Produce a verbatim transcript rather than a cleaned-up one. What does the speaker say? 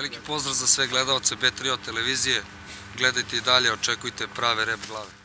veliki pozdrav za sve gledalce B tri O televizije. Gledajte i dalje, očekujte prave rep glave.